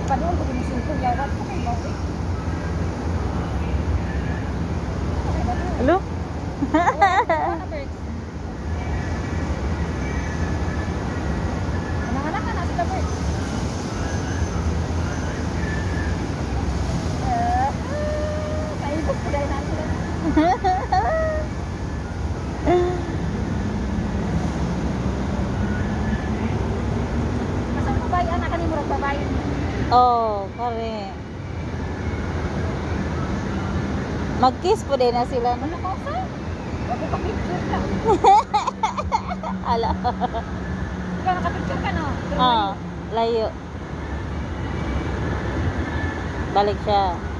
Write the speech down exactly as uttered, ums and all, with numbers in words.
pa doon, kung musumpong yawat ko kay bawi. Hello? Anak-anak ka na sila, Bert. Eh, kaibot ko dahil na sila. Masang babae, anak ka ni murag babae. Oh, kare. Mag-kiss po din na sila. Ano ko sa? Wag ko picture ka. Ala. Ikaw nakapicture ka, no? Pero Ah, layo. Balik siya.